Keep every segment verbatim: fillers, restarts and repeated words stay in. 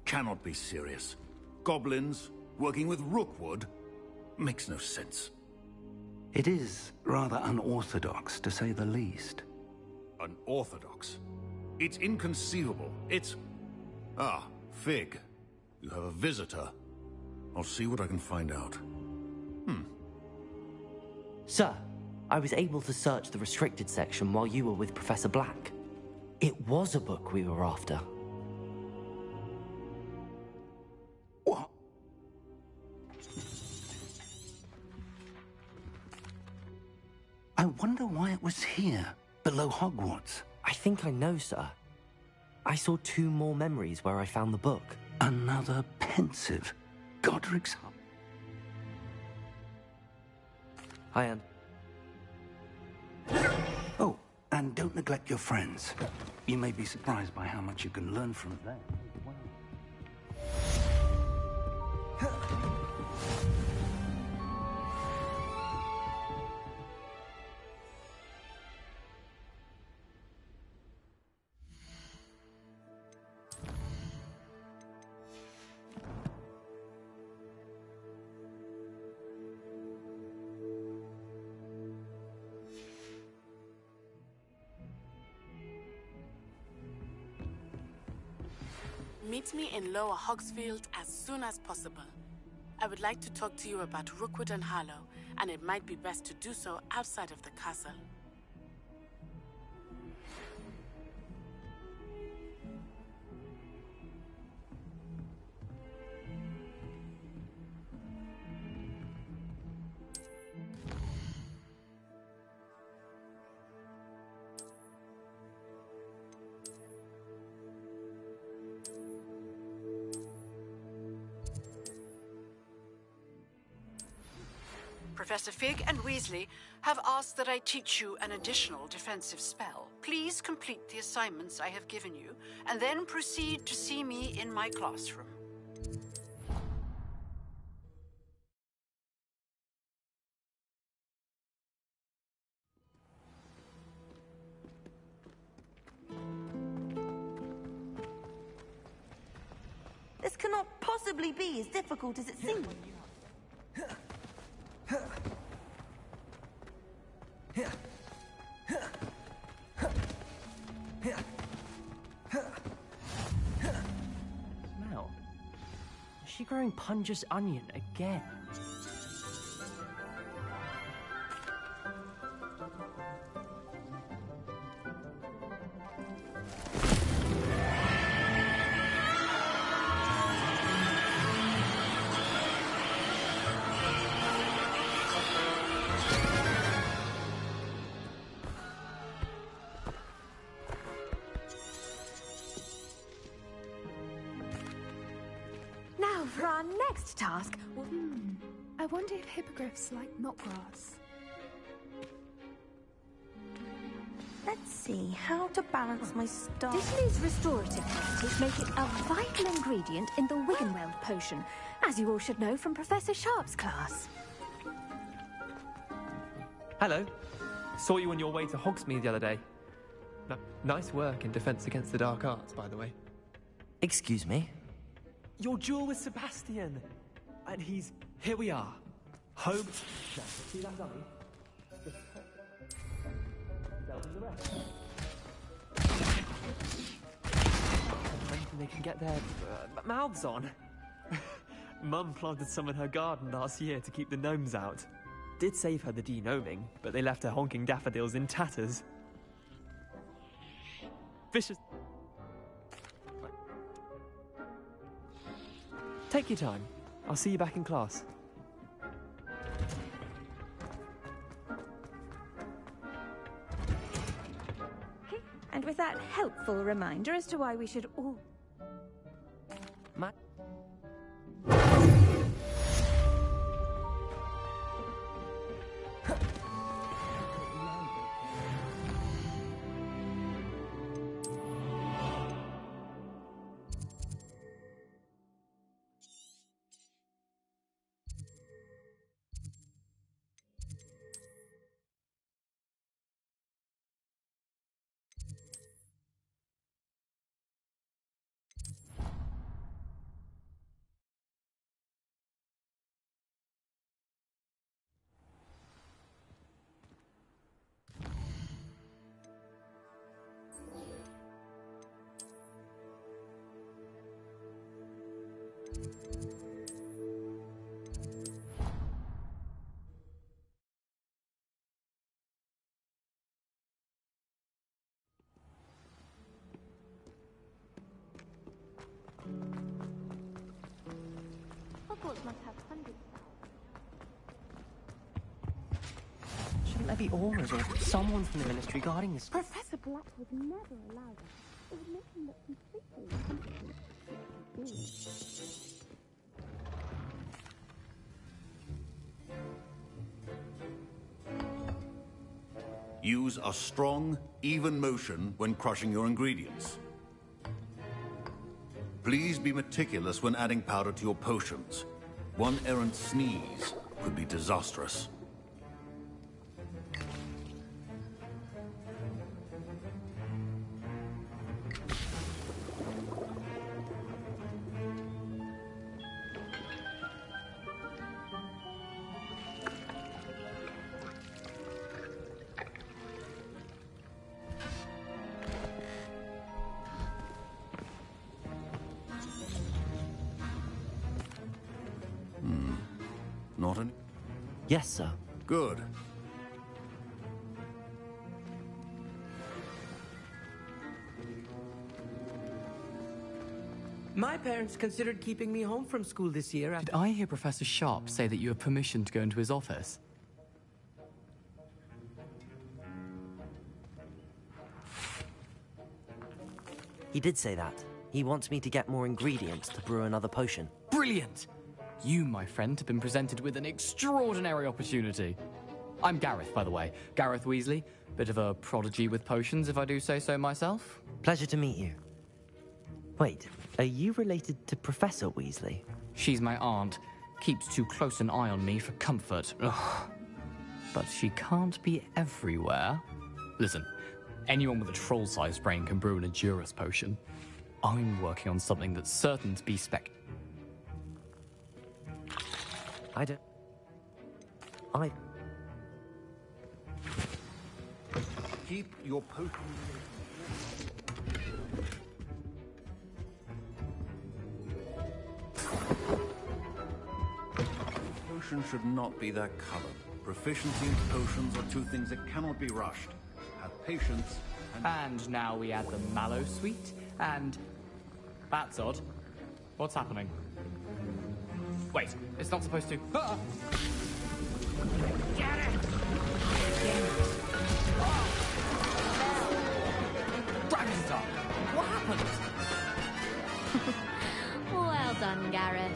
cannot be serious. Goblins working with Rookwood makes no sense. It is rather unorthodox, to say the least. Unorthodox? It's inconceivable. It's... Ah, Fig. You have a visitor. I'll see what I can find out. Hmm. Sir, I was able to search the restricted section while you were with Professor Black. It was a book we were after. What? I wonder why it was here, below Hogwarts. I think I know, sir. I saw two more memories where I found the book. Another pensive. Godric's Hub. Hi, Anne. Oh, and don't neglect your friends. You may be surprised by how much you can learn from them. Meet me in Lower Hogsfield as soon as possible. I would like to talk to you about Rookwood and Harlow, and it might be best to do so outside of the castle. Professor Fig and Weasley have asked that I teach you an additional defensive spell. Please complete the assignments I have given you, and then proceed to see me in my classroom. This cannot possibly be as difficult as it seems. Smell. Is she growing Punj's onion again? Now for our next task. Hmm. I wonder if hippogriffs like knotgrass. Let's see how to balance my stuff. Diddley's restorative properties make it a vital ingredient in the Wiggenweld potion, as you all should know from Professor Sharp's class. Hello. Saw you on your way to Hogsmeade the other day. N nice work in Defense Against the Dark Arts, by the way. Excuse me? Your duel with Sebastian. And he's... Here we are. Home... See that dummy? They can get their uh, mouths on. Mum planted some in her garden last year to keep the gnomes out. Did save her the de-gnoming, but they left her honking daffodils in tatters. Vicious... Take your time. I'll see you back in class. And with that helpful reminder as to why we should all... My... course must have hundreds. Shouldn't there be auras or someone from the Ministry guarding this? Professor Black would never allow that. It would make him look completely incompetent. Use a strong, even motion when crushing your ingredients. Please be meticulous when adding powder to your potions. One errant sneeze could be disastrous. Not any? Yes, sir. Good. My parents considered keeping me home from school this year. Did I hear Professor Sharp say that you have permission to go into his office? He did say that. He wants me to get more ingredients to brew another potion. Brilliant! You, my friend, have been presented with an extraordinary opportunity. I'm Gareth, by the way. Gareth Weasley. Bit of a prodigy with potions, if I do say so myself. Pleasure to meet you. Wait, are you related to Professor Weasley? She's my aunt. Keeps too close an eye on me for comfort. Ugh. But she can't be everywhere. Listen, anyone with a troll-sized brain can brew an Edurus potion. I'm working on something that's certain to be spec... I don't... I... Keep your potions... Potion should not be that color. Proficiency and potions are two things that cannot be rushed. Have patience and... And now we add the Mallow Sweet, and... That's odd. What's happening? Wait, it's not supposed to... Ah! Get it! Dragonstar! What happened? Well done, Gareth.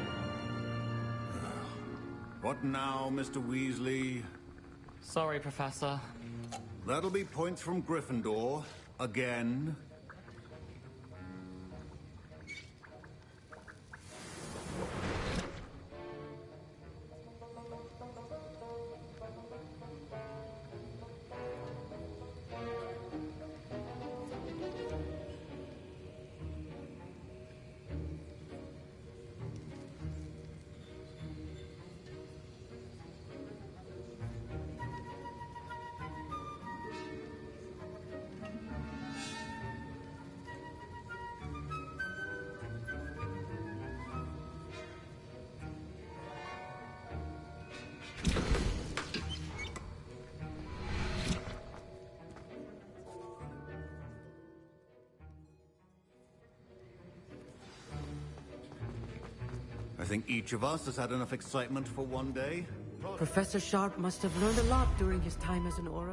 What now, Mister Weasley? Sorry, Professor. That'll be points from Gryffindor. Again. I think each of us has had enough excitement for one day. Professor Sharp must have learned a lot during his time as an Auror.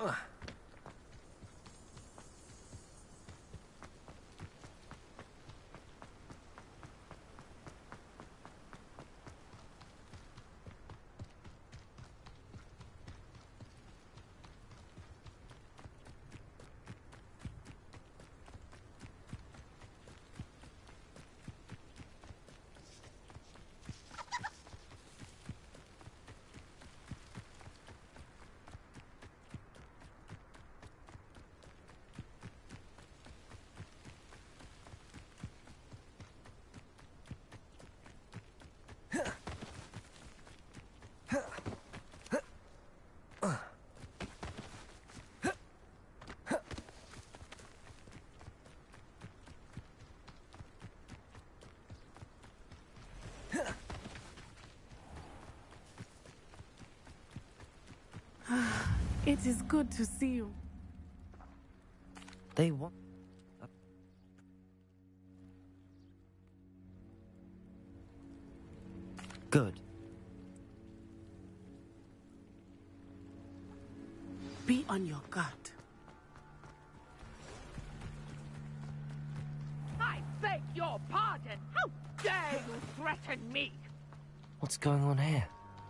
It is good to see you. They want... Good. Be on your guard. I beg your pardon! How dare you threaten me? What's going on here?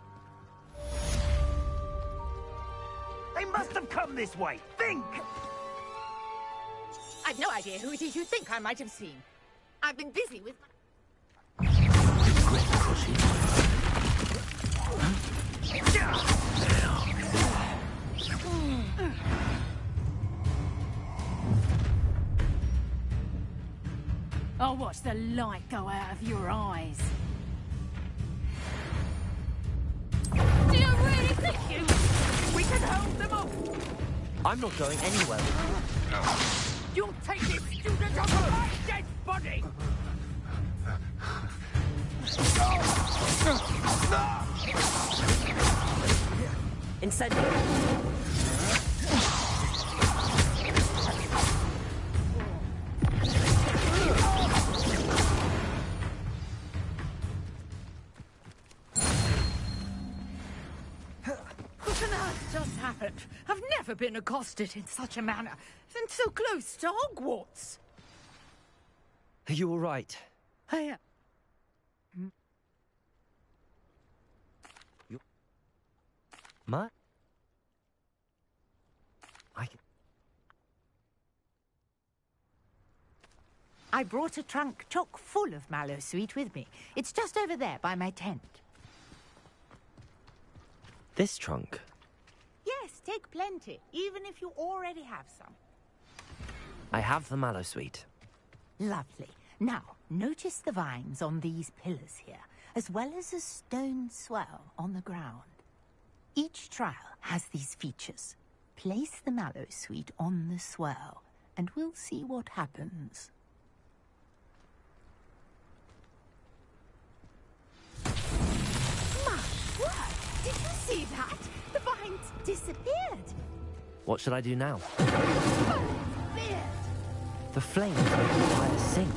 They must have come this way! Think! I've no idea who it is you think I might have seen. I've been busy with... I'll watch the light go out of your eyes. Do you really think you... we can hold them up? I'm not going anywhere. You'll take this student over my dead body! Incendio! What on earth just happened? I've never been accosted in such a manner, and so close to Hogwarts. Are you all right? I am. You... Ma? I... I brought a trunk chock full of Mallowsweet with me. It's just over there by my tent. This trunk? Yes, take plenty, even if you already have some. I have the Mallowsweet. Lovely. Now, notice the vines on these pillars here, as well as a stone swell on the ground. Each trial has these features. Place the Mallowsweet on the swell, and we'll see what happens. My word! Did you see that? The vines disappeared. What should I do now? Weird. The flames make the fire sink.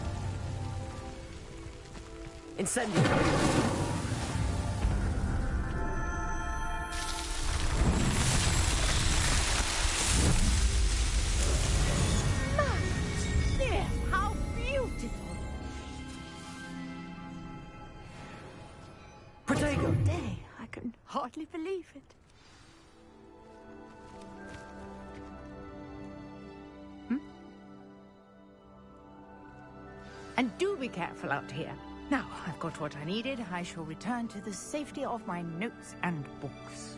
Incendio! There, how beautiful! Protego! Day, I can hardly believe it. Hmm? And do be careful out here. Now, I've got what I needed. I shall return to the safety of my notes and books.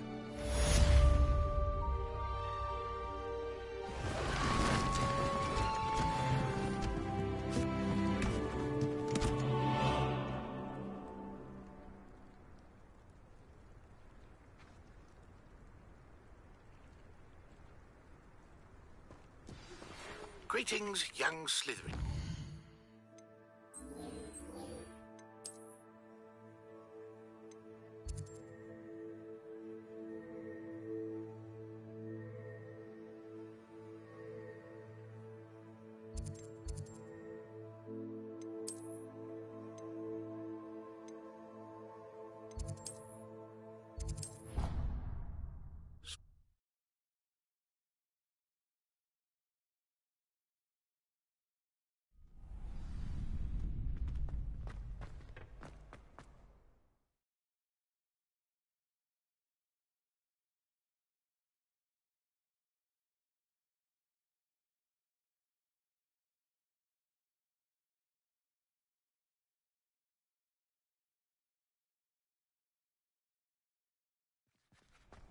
Greetings, young Slytherin.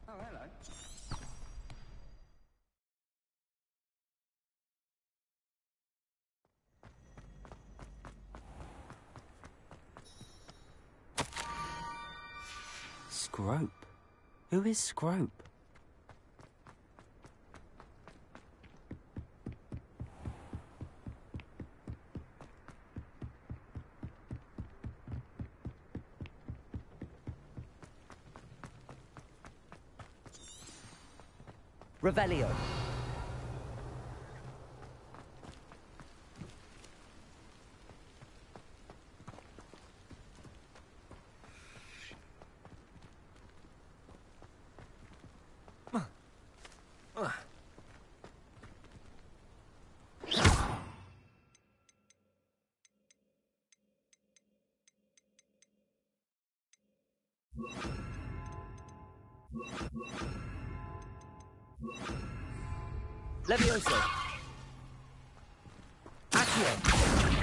Oh, hello. Scrope? Who is Scrope? Revelio. Levioso. Accio.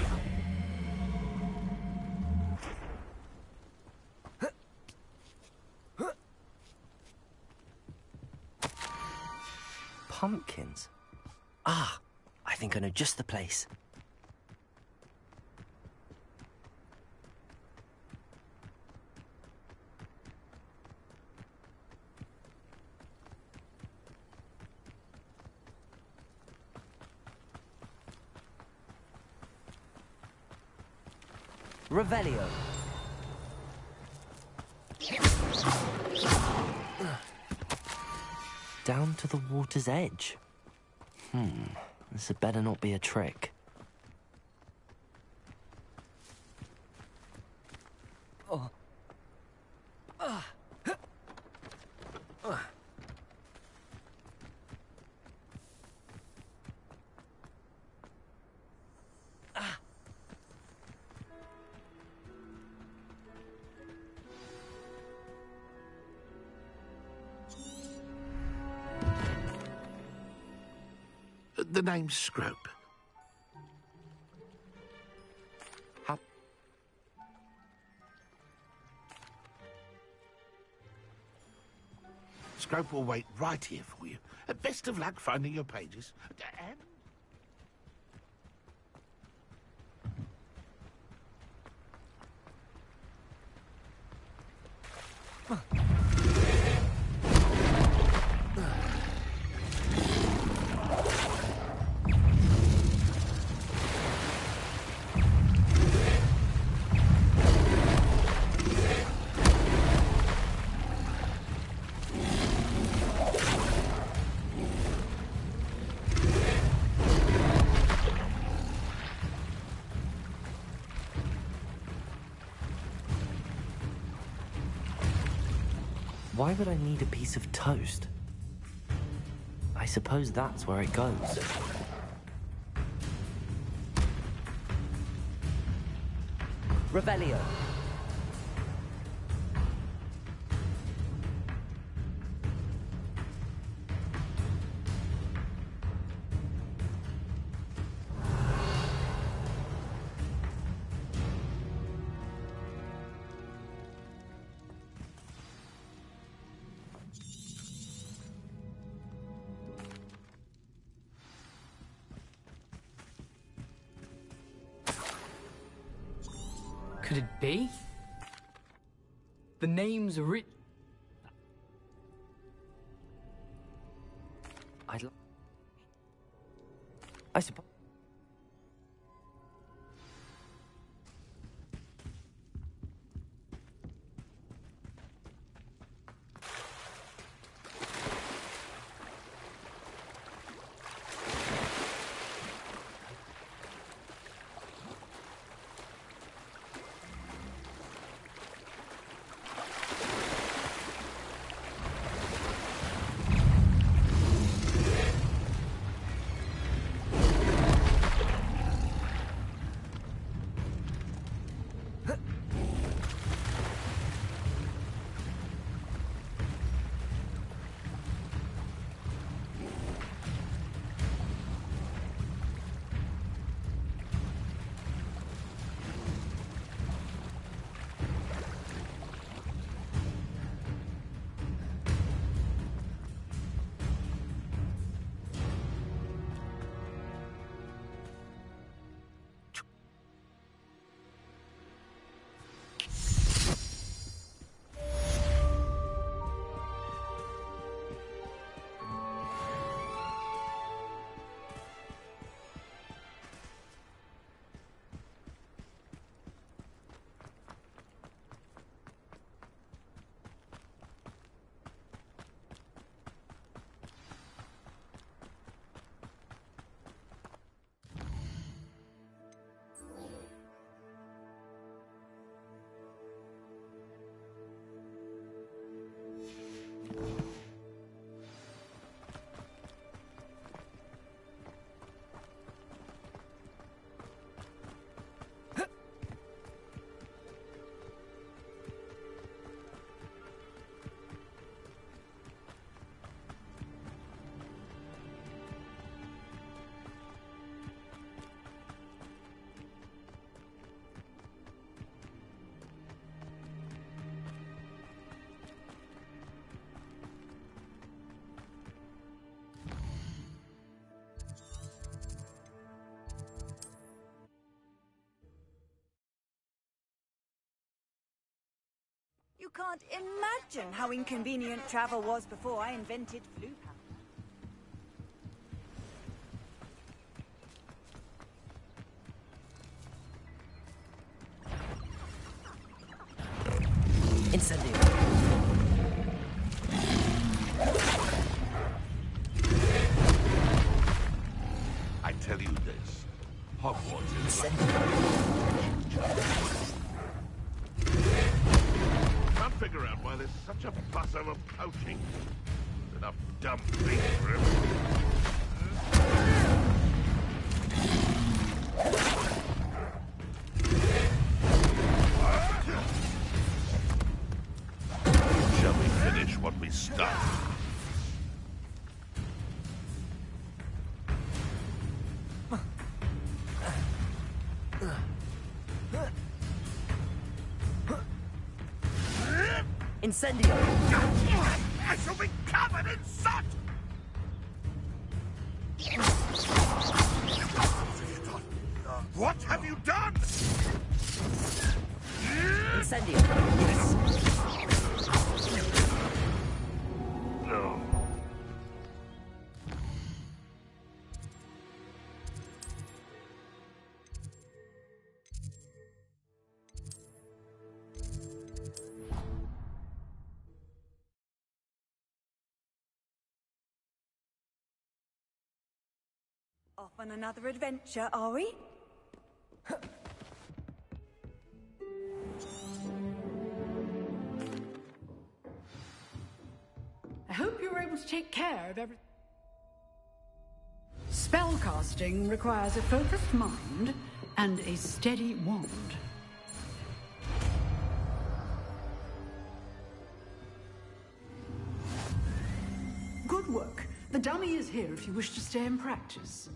Pumpkins. Ah, I think I know just the place. Revelio. Down to the water's edge. Hmm, this had better not be a trick. Oh. Uh. Uh. The name's Scrope. How? Scrope will wait right here for you. Uh, best of luck finding your pages. And... Why would I need a piece of toast? I suppose that's where it goes. Revelio. Could it be? The name's writ... I'd... I suppose... You can't imagine how inconvenient travel was before I invented flu powder. Incendio. I tell you this, Hogwarts is like... Can't figure out why there's such a fuss over poaching. There's enough dumb things for everyone. Shall we finish what we started? Incendio! I shall be covered in soot! What have you done? Incendio! Yes! No. Off on another adventure, are we? I hope you were able to take care of everything. Spellcasting requires a focused mind and a steady wand. Good work. The dummy is here if you wish to stay and practice.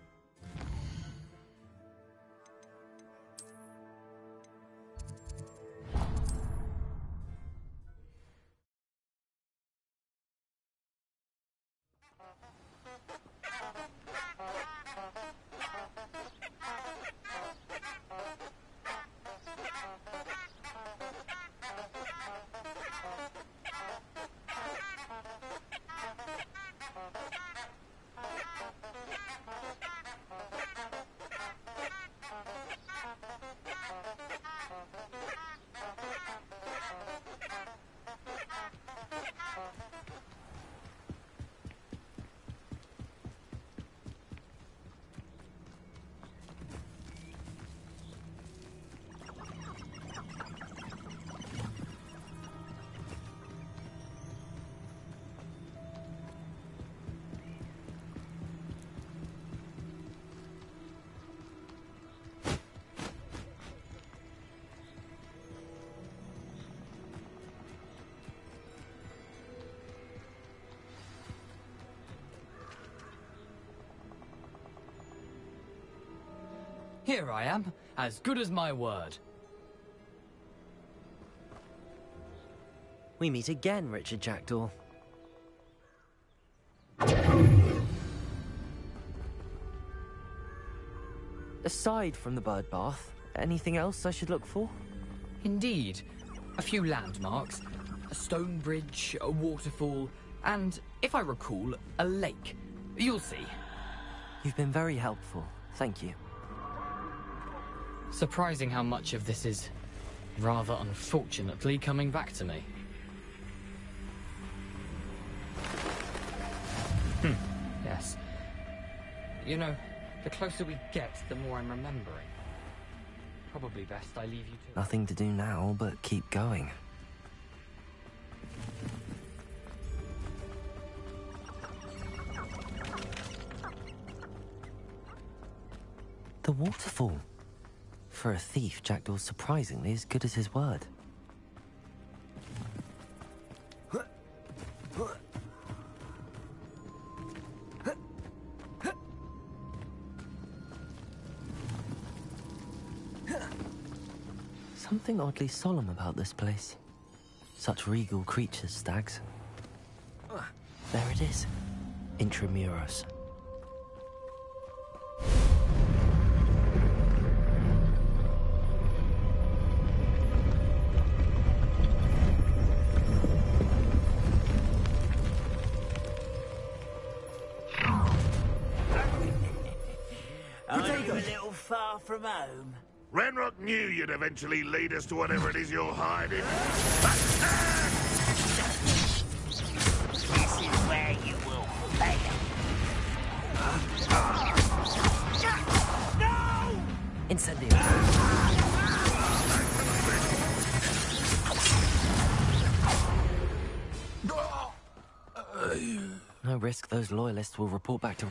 Here I am, as good as my word. We meet again, Richard Jackdaw. Aside from the bird bath, anything else I should look for? Indeed. A few landmarks, a stone bridge, a waterfall, and, if I recall, a lake. You'll see. You've been very helpful. Thank you. Surprising how much of this is, rather unfortunately, coming back to me. Hmm, yes. You know, the closer we get, the more I'm remembering. Probably best I leave you to... Nothing to do now but keep going. The waterfall. For a thief, Jackdaw's surprisingly as good as his word. Something oddly solemn about this place. Such regal creatures, stags. There it is. Intramuros. from home? Ranrock knew you'd eventually lead us to whatever it is you're hiding. This is where you will fail. No! Incendio. No risk those loyalists will report back to...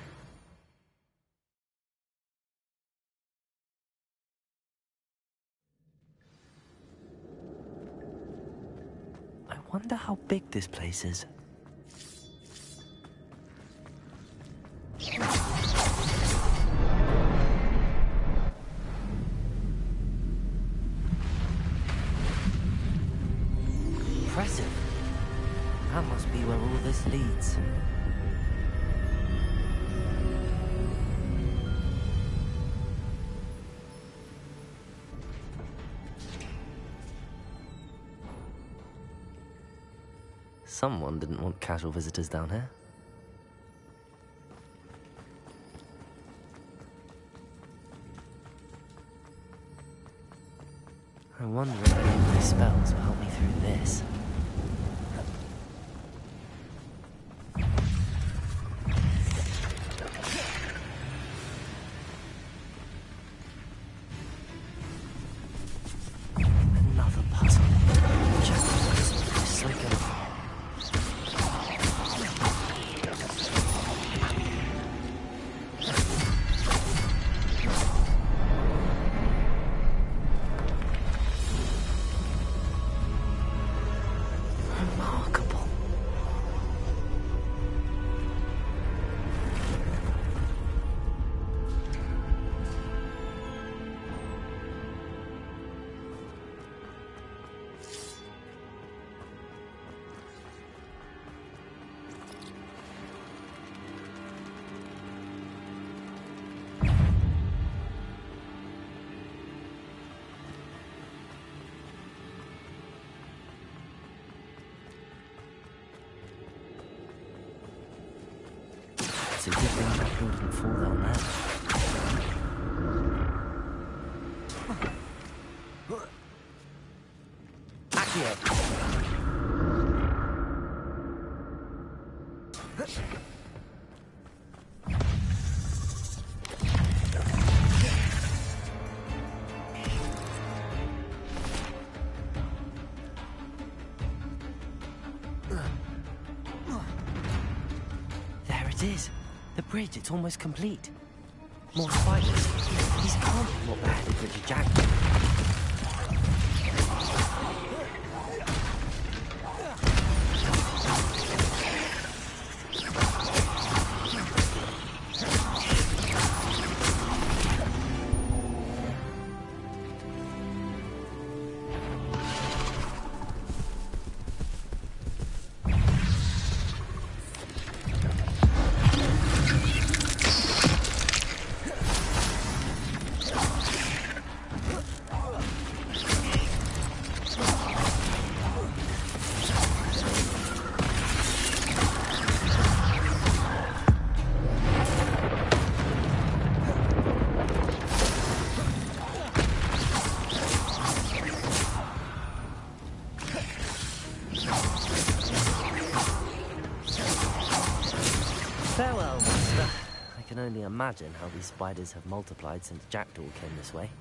I wonder how big this place is. Impressive. That must be where all this leads. Someone didn't want casual visitors down here. I wonder if any of my spells will help me through this. Another puzzle. Just so good. It's a good thing that hill didn't fall down there. Accio! There it is. The bridge, it's almost complete. More spiders. These can't be what beheaded Richard Jackdaw. Farewell, Master. I can only imagine how these spiders have multiplied since Jackdaw came this way.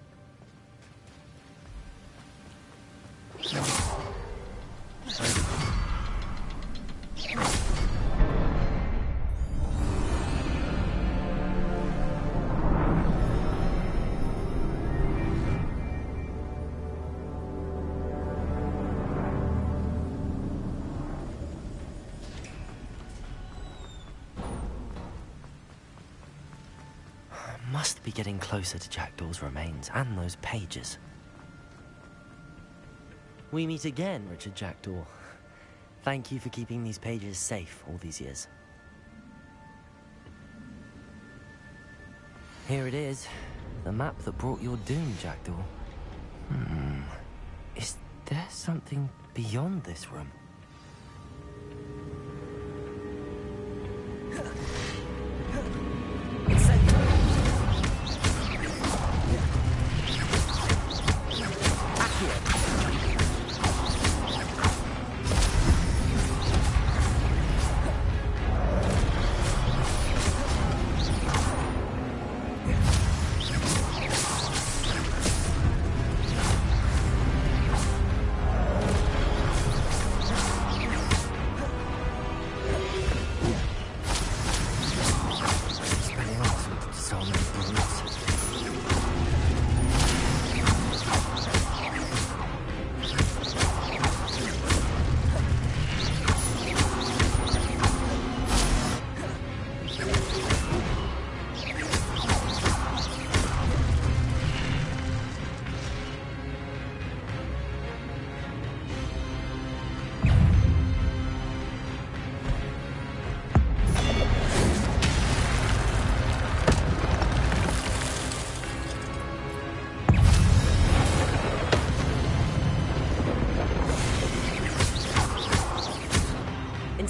Must be getting closer to Jackdaw's remains and those pages. We meet again, Richard Jackdaw. Thank you for keeping these pages safe all these years. Here it is, the map that brought your doom, Jackdaw. Hmm. Is there something beyond this room?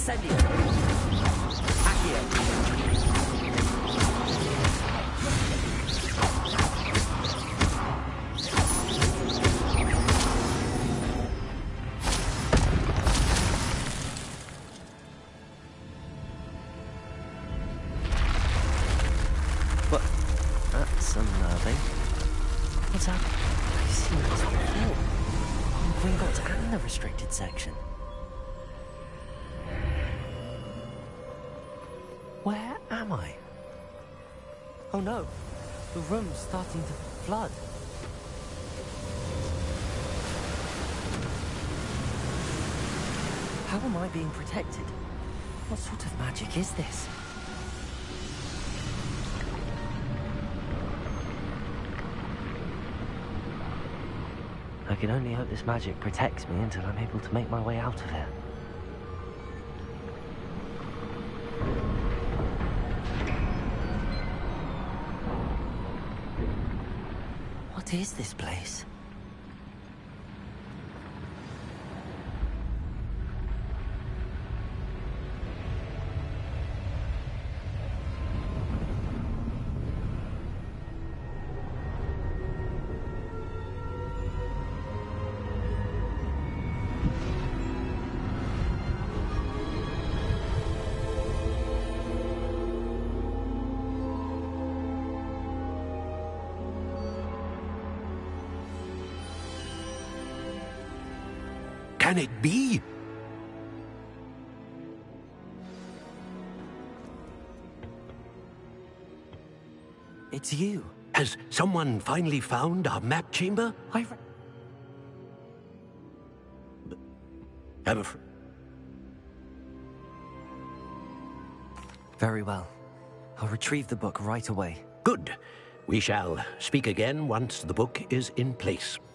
Incendio! Accio! What? That's unnerving. What's that? I've seen this before. On Gringotts and the restricted section. Where am I? Oh no, the room's starting to flood. How am I being protected? What sort of magic is this? I can only hope this magic protects me until I'm able to make my way out of here. What is this place? Can it be? It's you. Has someone finally found our map chamber? I... Re I'm afraid... Very well. I'll retrieve the book right away. Good. We shall speak again once the book is in place.